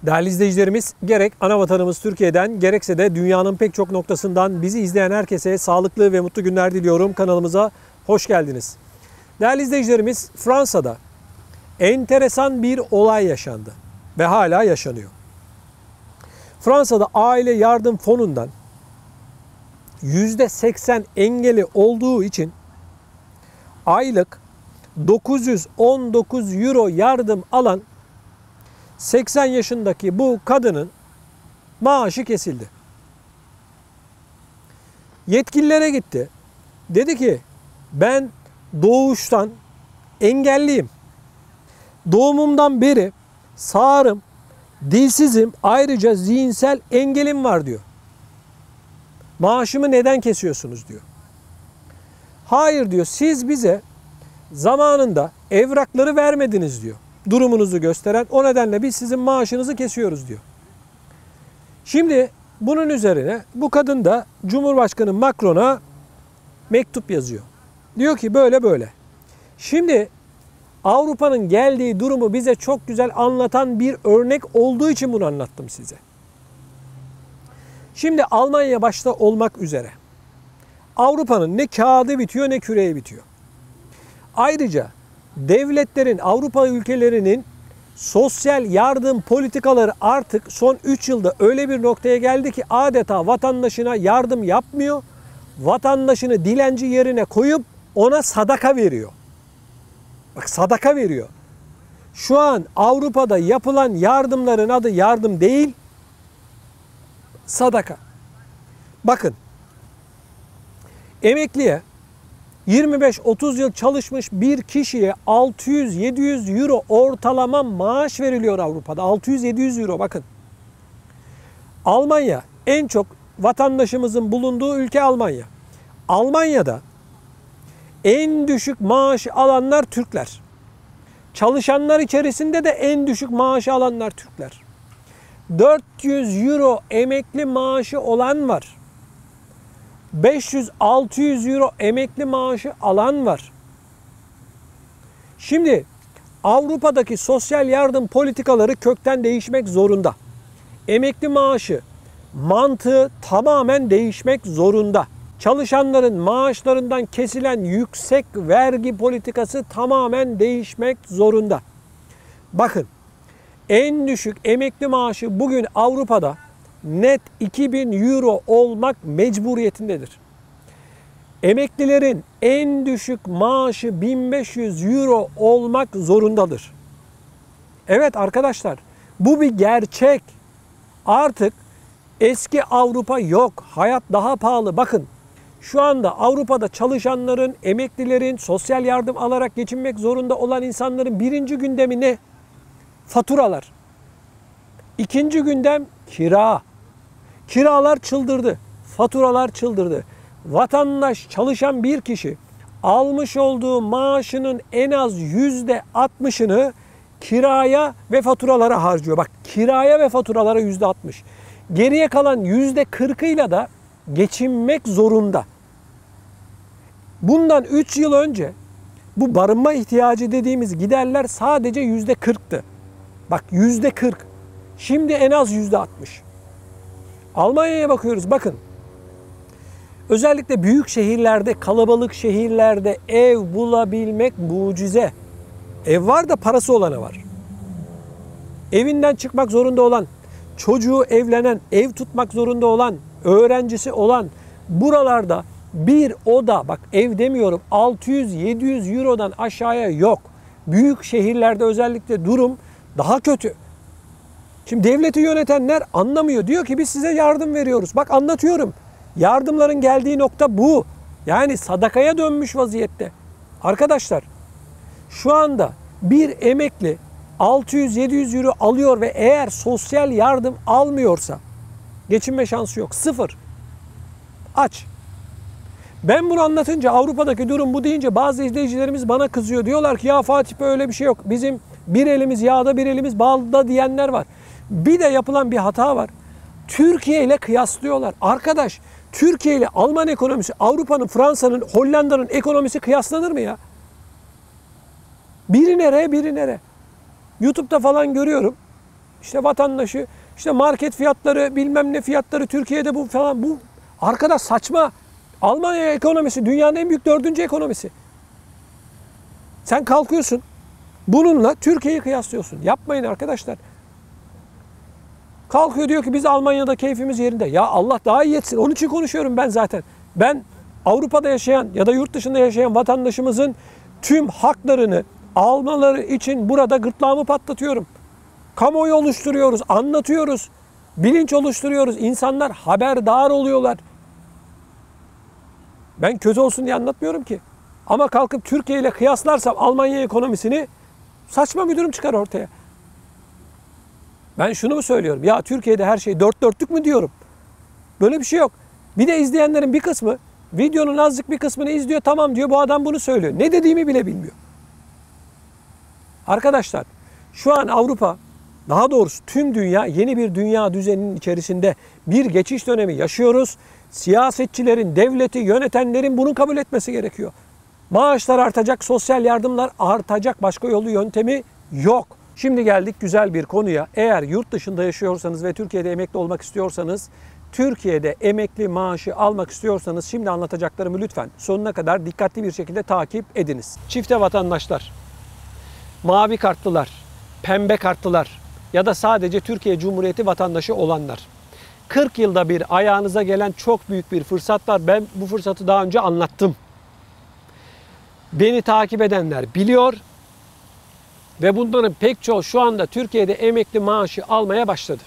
Değerli izleyicilerimiz, gerek ana vatanımız Türkiye'den gerekse de dünyanın pek çok noktasından bizi izleyen herkese sağlıklı ve mutlu günler diliyorum. Kanalımıza hoş geldiniz. Değerli izleyicilerimiz, Fransa'da enteresan bir olay yaşandı ve hala yaşanıyor. Fransa'da Aile Yardım Fonu'ndan %80 engeli olduğu için aylık 919 euro yardım alan 80 yaşındaki bu kadının maaşı kesildi. Yetkililere gitti. Dedi ki ben doğuştan engelliyim. Doğumumdan beri sağırım, dilsizim, ayrıca zihinsel engelim var diyor. Maaşımı neden kesiyorsunuz diyor. Hayır diyor, siz bize zamanında evrakları vermediniz diyor. Durumunuzu gösteren, o nedenle biz sizin maaşınızı kesiyoruz diyor. Şimdi bunun üzerine bu kadın da Cumhurbaşkanı Macron'a mektup yazıyor. Diyor ki böyle böyle. Şimdi Avrupa'nın geldiği durumu bize çok güzel anlatan bir örnek olduğu için bunu anlattım size. Şimdi Almanya başta olmak üzere Avrupa'nın ne kağıdı bitiyor ne küreği bitiyor. Ayrıca devletlerin, Avrupa ülkelerinin sosyal yardım politikaları artık son 3 yılda öyle bir noktaya geldi ki adeta vatandaşına yardım yapmıyor. Vatandaşını dilenci yerine koyup ona sadaka veriyor. Bak, sadaka veriyor. Şu an Avrupa'da yapılan yardımların adı yardım değil, sadaka. Bakın, emekliye 25-30 yıl çalışmış bir kişiye 600-700 euro ortalama maaş veriliyor Avrupa'da. 600-700 euro, bakın. Almanya, en çok vatandaşımızın bulunduğu ülke Almanya. Almanya'da en düşük maaşı alanlar Türkler. Çalışanlar içerisinde de en düşük maaşı alanlar Türkler. 400 euro emekli maaşı olan var. 500-600 euro emekli maaşı alan var. Şimdi Avrupa'daki sosyal yardım politikaları kökten değişmek zorunda. Emekli maaşı mantığı tamamen değişmek zorunda. Çalışanların maaşlarından kesilen yüksek vergi politikası tamamen değişmek zorunda. Bakın, en düşük emekli maaşı bugün Avrupa'da net 2000 euro olmak mecburiyetindedir. Emeklilerin en düşük maaşı 1500 euro olmak zorundadır. Evet arkadaşlar, bu bir gerçek. Artık eski Avrupa yok. Hayat daha pahalı. Bakın, şu anda Avrupa'da çalışanların, emeklilerin, sosyal yardım alarak geçinmek zorunda olan insanların birinci gündemi ne? Faturalar. İkinci gündem kira. Kiralar çıldırdı. Faturalar çıldırdı. Vatandaş, çalışan bir kişi almış olduğu maaşının en az %60'ını kiraya ve faturalara harcıyor. Bak, kiraya ve faturalara %60. Geriye kalan %40'ıyla da geçinmek zorunda. Bundan 3 yıl önce bu barınma ihtiyacı dediğimiz giderler sadece %40'tı. Bak, %40. Şimdi en az %60. Almanya'ya bakıyoruz, bakın. Özellikle büyük şehirlerde, kalabalık şehirlerde ev bulabilmek mucize. Ev var da parası olana var. Evinden çıkmak zorunda olan, çocuğu evlenen, ev tutmak zorunda olan, öğrencisi olan buralarda bir oda, bak ev demiyorum, 600-700 eurodan aşağıya yok. Büyük şehirlerde özellikle durum daha kötü. Şimdi devleti yönetenler anlamıyor. Diyor ki biz size yardım veriyoruz. Bak, anlatıyorum. Yardımların geldiği nokta bu. Yani sadakaya dönmüş vaziyette. Arkadaşlar, şu anda bir emekli 600-700 euro alıyor ve eğer sosyal yardım almıyorsa geçinme şansı yok. Sıfır. Aç. Ben bunu anlatınca, Avrupa'daki durum bu deyince bazı izleyicilerimiz bana kızıyor. Diyorlar ki ya Fatih, öyle bir şey yok. Bizim bir elimiz yağda bir elimiz balda diyenler var. Bir de yapılan bir hata var. Türkiye ile kıyaslıyorlar. Arkadaş, Türkiye ile Alman ekonomisi, Avrupa'nın, Fransa'nın, Hollanda'nın ekonomisi kıyaslanır mı ya? Biri nereye, biri nereye? YouTube'da falan görüyorum. işte vatandaşı, işte market fiyatları, bilmem ne fiyatları Türkiye'de bu falan. Bu arkadaş saçma. Almanya ekonomisi dünyanın en büyük 4. ekonomisi. Sen kalkıyorsun bununla Türkiye'yi kıyaslıyorsun. Yapmayın arkadaşlar. Kalkıyor diyor ki biz Almanya'da keyfimiz yerinde. Ya Allah daha iyi etsin. Onun için konuşuyorum ben zaten. Ben Avrupa'da yaşayan ya da yurt dışında yaşayan vatandaşımızın tüm haklarını almaları için burada gırtlağımı patlatıyorum. Kamuoyu oluşturuyoruz, anlatıyoruz. Bilinç oluşturuyoruz. İnsanlar haberdar oluyorlar. Ben kötü olsun diye anlatmıyorum ki. Ama kalkıp Türkiye ile kıyaslarsam Almanya ekonomisini saçma bir durum çıkar ortaya. Ben şunu mu söylüyorum? Ya Türkiye'de her şey dört dörtlük mü diyorum? Böyle bir şey yok. Bir de izleyenlerin bir kısmı videonun azıcık bir kısmını izliyor. Tamam diyor bu adam bunu söylüyor. Ne dediğimi bile bilmiyor. Arkadaşlar şu an Avrupa, daha doğrusu tüm dünya yeni bir dünya düzeninin içerisinde bir geçiş dönemi yaşıyoruz. Siyasetçilerin, devleti, yönetenlerin bunu kabul etmesi gerekiyor. Maaşlar artacak, sosyal yardımlar artacak. Başka yolu yöntemi yok. Şimdi geldik güzel bir konuya. Eğer yurt dışında yaşıyorsanız ve Türkiye'de emekli olmak istiyorsanız, Türkiye'de emekli maaşı almak istiyorsanız şimdi anlatacaklarımı lütfen sonuna kadar dikkatli bir şekilde takip ediniz. Çifte vatandaşlar, mavi kartlılar, pembe kartlılar ya da sadece Türkiye Cumhuriyeti vatandaşı olanlar. 40 yılda bir ayağınıza gelen çok büyük bir fırsat var. Ben bu fırsatı daha önce anlattım. Beni takip edenler biliyor ve bunların pek çoğu şu anda Türkiye'de emekli maaşı almaya başladı.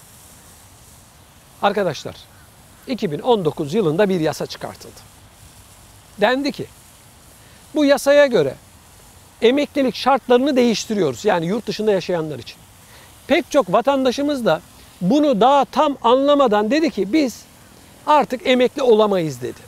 Arkadaşlar, 2019 yılında bir yasa çıkartıldı. Dendi ki, bu yasaya göre emeklilik şartlarını değiştiriyoruz. Yani yurt dışında yaşayanlar için. Pek çok vatandaşımız da bunu daha tam anlamadan dedi ki biz artık emekli olamayız dedi.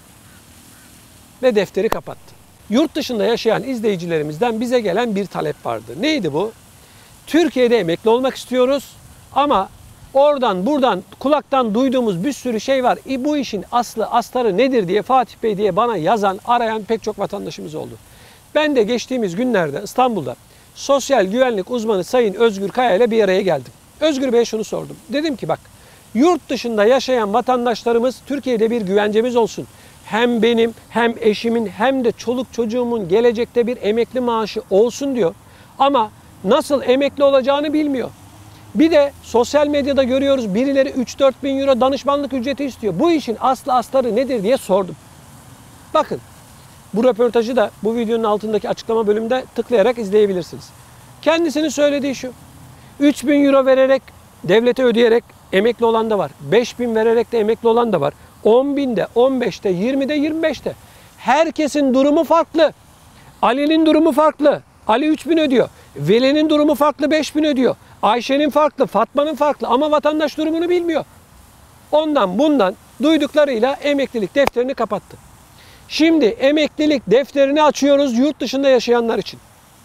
Ve defteri kapattı. Yurt dışında yaşayan izleyicilerimizden bize gelen bir talep vardı. Neydi bu? Türkiye'de emekli olmak istiyoruz ama oradan buradan kulaktan duyduğumuz bir sürü şey var. Bu işin aslı astarı nedir diye Fatih Bey diye bana yazan, arayan pek çok vatandaşımız oldu. Ben de geçtiğimiz günlerde İstanbul'da sosyal güvenlik uzmanı Sayın Özgür Kaya ile bir araya geldim. Özgür Bey'e şunu sordum. Dedim ki bak, yurt dışında yaşayan vatandaşlarımız Türkiye'de bir güvencemiz olsun. Hem benim hem eşimin hem de çoluk çocuğumun gelecekte bir emekli maaşı olsun diyor. Ama nasıl emekli olacağını bilmiyor. Bir de sosyal medyada görüyoruz birileri 3-4 bin euro danışmanlık ücreti istiyor. Bu işin aslı astarı nedir diye sordum. Bakın bu röportajı da bu videonun altındaki açıklama bölümünde tıklayarak izleyebilirsiniz. Kendisinin söylediği şu: 3 bin euro vererek devlete ödeyerek emekli olan da var. 5 bin vererek de emekli olan da var. 10 binde, 15'te, 20'de, 25'te. Herkesin durumu farklı. Ali'nin durumu farklı. Ali 3 bin ödüyor. Veli'nin durumu farklı, 5 bin ödüyor. Ayşe'nin farklı, Fatma'nın farklı ama vatandaş durumunu bilmiyor. Ondan bundan duyduklarıyla emeklilik defterini kapattı. Şimdi emeklilik defterini açıyoruz yurt dışında yaşayanlar için.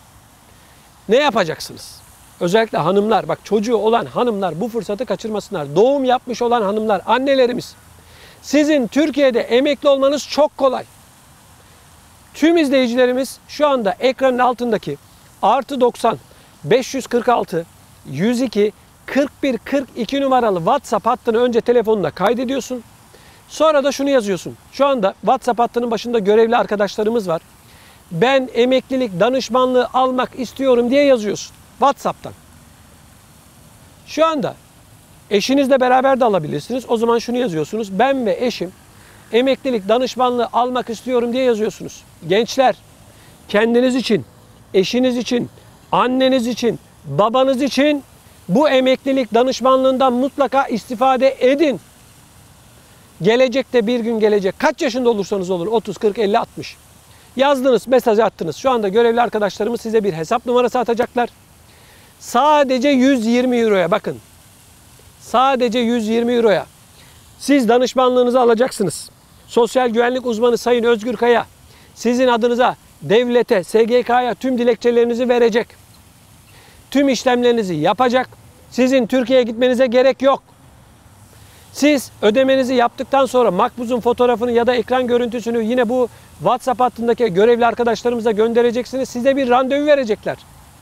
Ne yapacaksınız? Özellikle hanımlar, bak çocuğu olan hanımlar bu fırsatı kaçırmasınlar. Doğum yapmış olan hanımlar, annelerimiz. Sizin Türkiye'de emekli olmanız çok kolay. Tüm izleyicilerimiz şu anda ekranın altındaki +90 546 102 41 42 numaralı WhatsApp hattını önce telefonuna kaydediyorsun. Sonra da şunu yazıyorsun. Şu anda WhatsApp hattının başında görevli arkadaşlarımız var. Ben emeklilik danışmanlığı almak istiyorum diye yazıyorsun WhatsApp'tan. Şu anda eşinizle beraber de alabilirsiniz. O zaman şunu yazıyorsunuz. Ben ve eşim emeklilik danışmanlığı almak istiyorum diye yazıyorsunuz. Gençler, kendiniz için, eşiniz için, anneniz için, babanız için bu emeklilik danışmanlığından mutlaka istifade edin. Gelecekte bir gün gelecek. Kaç yaşında olursanız olun. 30, 40, 50, 60. Yazdınız, mesaj attınız. Şu anda görevli arkadaşlarımız size bir hesap numarası atacaklar. Sadece 120 euroya bakın. Sadece 120 euroya. Siz danışmanlığınızı alacaksınız. Sosyal güvenlik uzmanı Sayın Özgür Kaya sizin adınıza devlete, SGK'ya tüm dilekçelerinizi verecek. Tüm işlemlerinizi yapacak. Sizin Türkiye'ye gitmenize gerek yok. Siz ödemenizi yaptıktan sonra makbuzun fotoğrafını ya da ekran görüntüsünü yine bu WhatsApp hattındaki görevli arkadaşlarımıza göndereceksiniz. Size bir randevu verecekler.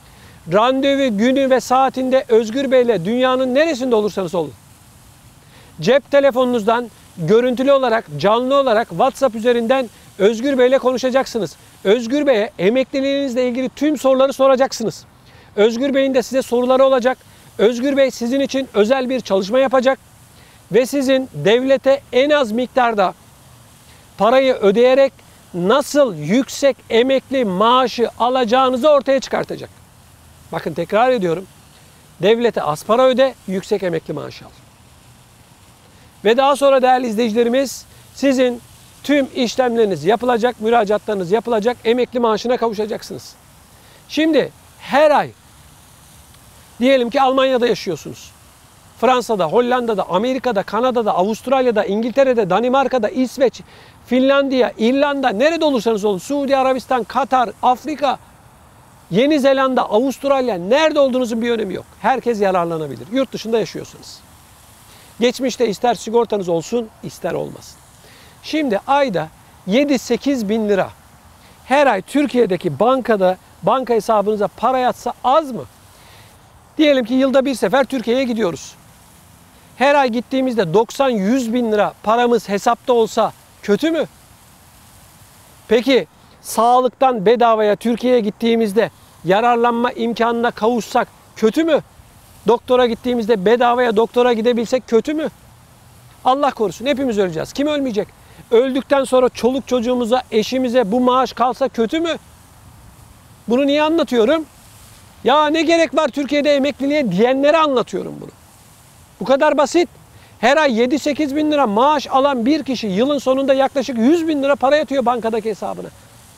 randevu günü ve saatinde Özgür Bey'le dünyanın neresinde olursanız olun, cep telefonunuzdan görüntülü olarak, canlı olarak WhatsApp üzerinden Özgür Bey'le konuşacaksınız. Özgür Bey'e emekliliğinizle ilgili tüm soruları soracaksınız. Özgür Bey'in de size soruları olacak. Özgür Bey sizin için özel bir çalışma yapacak ve sizin devlete en az miktarda parayı ödeyerek nasıl yüksek emekli maaşı alacağınızı ortaya çıkartacak. Bakın tekrar ediyorum. Devlete az para öde, yüksek emekli maaşı al. Ve daha sonra değerli izleyicilerimiz, sizin tüm işlemleriniz yapılacak, müracaatlarınız yapılacak, emekli maaşına kavuşacaksınız. Şimdi her ay diyelim ki Almanya'da yaşıyorsunuz. Fransa'da, Hollanda'da, Amerika'da, Kanada'da, Avustralya'da, İngiltere'de, Danimarka'da, İsveç, Finlandiya, İrlanda, nerede olursanız olun, Suudi Arabistan, Katar, Afrika, Yeni Zelanda, Avustralya, nerede olduğunuzun bir önemi yok. Herkes yararlanabilir. Yurt dışında yaşıyorsunuz. Geçmişte ister sigortanız olsun, ister olmasın. Şimdi ayda 7-8 bin lira her ay Türkiye'deki banka hesabınıza para yatsa az mı? Diyelim ki yılda bir sefer Türkiye'ye gidiyoruz. Her ay gittiğimizde 90-100 bin lira paramız hesapta olsa kötü mü? Peki sağlıktan bedavaya Türkiye'ye gittiğimizde yararlanma imkanına kavuşsak kötü mü? Doktora gittiğimizde bedavaya doktora gidebilsek kötü mü? Allah korusun, hepimiz öleceğiz. Kim ölmeyecek? Öldükten sonra çoluk çocuğumuza, eşimize bu maaş kalsa kötü mü? Bunu niye anlatıyorum? Ya ne gerek var Türkiye'de emekliliğe diyenlere anlatıyorum bunu. Bu kadar basit. Her ay 7-8 bin lira maaş alan bir kişi yılın sonunda yaklaşık 100 bin lira para yatıyor bankadaki hesabına.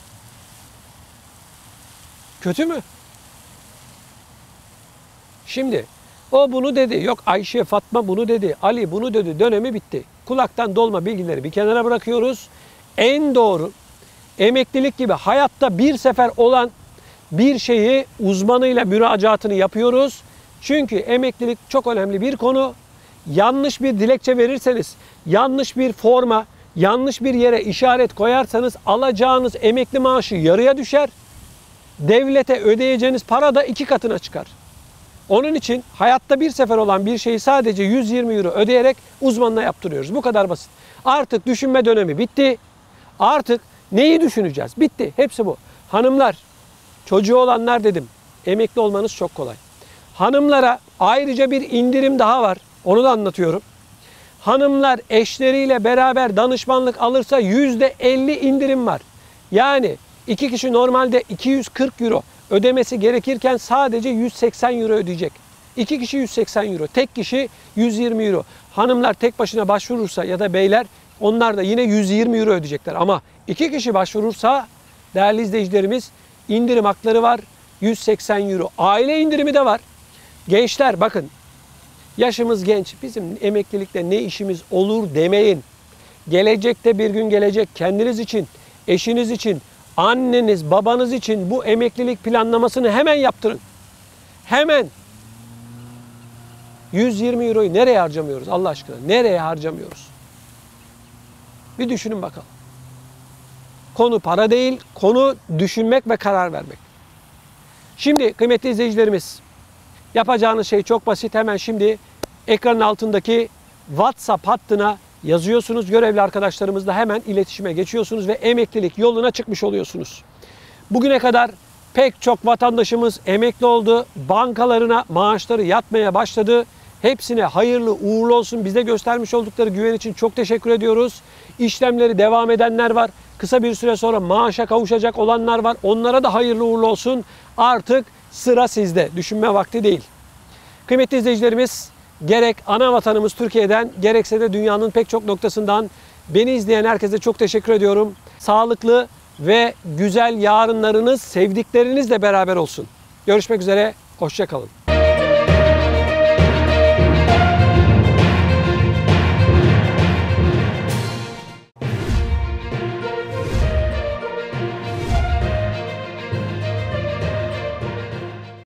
Kötü mü? Şimdi o bunu dedi, yok Ayşe Fatma bunu dedi, Ali bunu dedi, dönemi bitti. Kulaktan dolma bilgileri bir kenara bırakıyoruz. En doğru emeklilik gibi hayatta bir sefer olan bir şeyi uzmanıyla müracaatını yapıyoruz. Çünkü emeklilik çok önemli bir konu. Yanlış bir dilekçe verirseniz, yanlış bir forma, yanlış bir yere işaret koyarsanız alacağınız emekli maaşı yarıya düşer. Devlete ödeyeceğiniz para da 2 katına çıkar. Onun için hayatta bir sefer olan bir şeyi sadece 120 euro ödeyerek uzmanına yaptırıyoruz. Bu kadar basit. Artık düşünme dönemi bitti. Artık neyi düşüneceğiz? Bitti. Hepsi bu. Hanımlar, çocuğu olanlar dedim. Emekli olmanız çok kolay. Hanımlara ayrıca bir indirim daha var. Onu da anlatıyorum. Hanımlar eşleriyle beraber danışmanlık alırsa %50 indirim var. Yani 2 kişi normalde 240 euro ödemesi gerekirken sadece 180 euro ödeyecek. 2 kişi 180 euro, tek kişi 120 euro. Hanımlar tek başına başvurursa ya da beyler onlar da yine 120 euro ödeyecekler. Ama 2 kişi başvurursa değerli izleyicilerimiz indirim hakları var. 180 euro. Aile indirimi de var. Gençler bakın, yaşımız genç, bizim emeklilikte ne işimiz olur demeyin. Gelecekte bir gün gelecek, kendiniz için, eşiniz için, anneniz, babanız için bu emeklilik planlamasını hemen yaptırın. Hemen. 120 euroyu nereye harcamıyoruz Allah aşkına? Nereye harcamıyoruz? Bir düşünün bakalım. Konu para değil, konu düşünmek ve karar vermek. Şimdi kıymetli izleyicilerimiz, yapacağınız şey çok basit. Hemen şimdi ekranın altındaki WhatsApp hattına yazıyorsunuz. Görevli arkadaşlarımızla hemen iletişime geçiyorsunuz ve emeklilik yoluna çıkmış oluyorsunuz. Bugüne kadar pek çok vatandaşımız emekli oldu. Bankalarına maaşları yatmaya başladı. Hepsine hayırlı uğurlu olsun. Bize göstermiş oldukları güven için çok teşekkür ediyoruz. İşlemleri devam edenler var. Kısa bir süre sonra maaşa kavuşacak olanlar var. Onlara da hayırlı uğurlu olsun. Artık sıra sizde. Düşünme vakti değil. Kıymetli izleyicilerimiz, gerek ana vatanımız Türkiye'den gerekse de dünyanın pek çok noktasından beni izleyen herkese çok teşekkür ediyorum. Sağlıklı ve güzel yarınlarınız sevdiklerinizle beraber olsun. Görüşmek üzere, hoşça kalın.